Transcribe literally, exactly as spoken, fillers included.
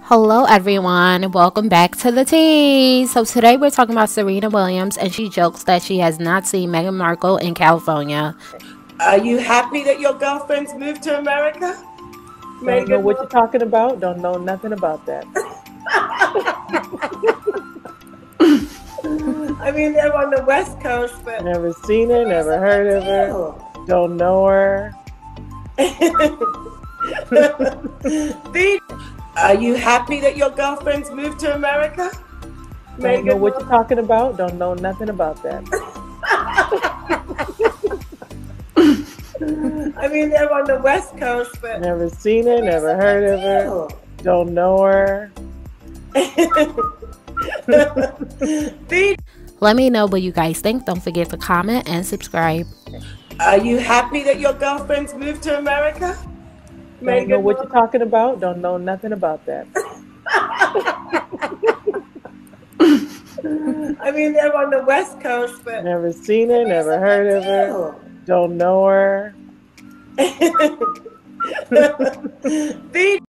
Hello, everyone. Welcome back to the tea. So today we're talking about Serena Williams, and she jokes that she has not seen Meghan Markle in California. Are you happy that your girlfriends moved to America? Don't know what you're talking about. Don't know nothing about that. I mean, they're on the West Coast, but Never seen her, never heard of her. Don't know her. The- Are you happy that your girlfriends moved to America? Don't know what you're talking about. Don't know nothing about that. I mean, they're on the West Coast, but Never seen her, never heard of her. Don't know her. The- Let me know what you guys think. Don't forget to comment and subscribe. Are you happy that your girlfriends moved to America? Don't know what you're talking about. Don't know nothing about that. I mean, they're on the West Coast, but Never seen her, never heard of her. Don't know her. The-